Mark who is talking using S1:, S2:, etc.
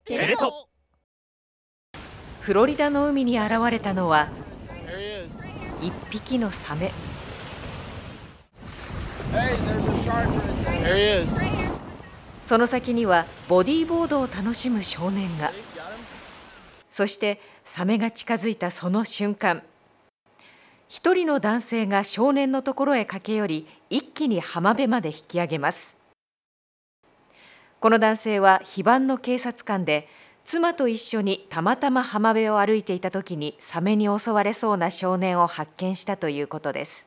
S1: テレ東。
S2: フロリダの海に現れたのは一匹のサメ。その先にはボディーボードを楽しむ少年が。そしてサメが近づいたその瞬間、一人の男性が少年のところへ駆け寄り、一気に浜辺まで引き上げます。この男性は非番の警察官で、妻と一緒にたまたま浜辺を歩いていた時にサメに襲われそうな少年を発見したということです。